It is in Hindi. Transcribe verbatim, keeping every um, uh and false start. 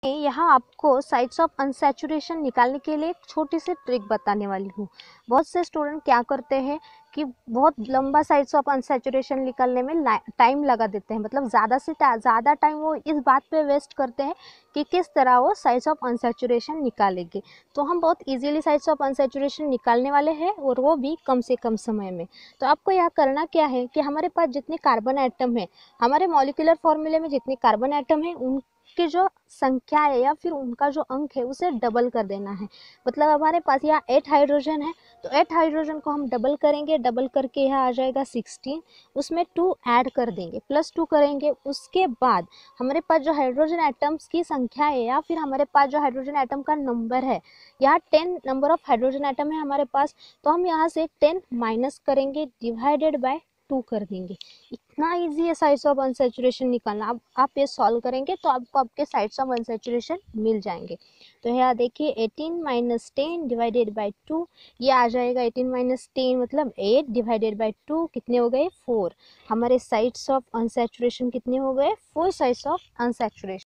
यहाँ आपको साइड्स ऑफ अनसैचुरेशन निकालने के लिए एक छोटी सी ट्रिक बताने वाली हूँ। बहुत से स्टूडेंट क्या करते हैं कि बहुत लंबा साइड्स ऑफ अनसैचुरेशन निकालने में टाइम लगा देते हैं, मतलब ज़्यादा से ज़्यादा टाइम वो इस बात पे वेस्ट करते हैं कि किस तरह वो साइड्स ऑफ अनसैचुरेशन निकालेंगे। तो हम बहुत इजीली साइड्स ऑफ अनसैचुरेशन निकालने वाले हैं, और वो भी कम से कम समय में। तो आपको यह करना क्या है कि हमारे पास जितने कार्बन एटम है, हमारे मॉलिक्यूलर फॉर्मूले में जितने कार्बन एटम है, उन की जो संख्या है या फिर उनका जो अंक है उसे डबल कर देना है। मतलब हमारे पास यहाँ एट हाइड्रोजन है, तो एट हाइड्रोजन को हम डबल करेंगे, डबल करके यहाँ आ जाएगा सिक्सटीन, उसमें टू ऐड कर देंगे, प्लस टू करेंगे। उसके बाद हमारे पास जो हाइड्रोजन एटम्स की संख्या है या फिर हमारे पास जो हाइड्रोजन एटम का नंबर है, यहाँ ten number of hydrogen atom है हमारे पास, तो हम यहाँ से टेन माइनस करेंगे, डिवाइडेड बाय टू कर देंगे। इतना इजी है साइड्स ऑफ अनसैचुरेशन निकालना। अब आप ये सॉल्व करेंगे तो आपको आपके साइड्स ऑफ अनसैचुरेशन मिल जाएंगे। तो यहाँ देखिए eighteen minus ten divided by two, ये आ जाएगा एटीन माइनस टेन मतलब एट डिवाइडेड बाई टू, कितने हो गए फोर। हमारे साइड्स ऑफ अनसैचुरेशन कितने हो गए, फोर साइड्स ऑफ अनसैचुरेशन।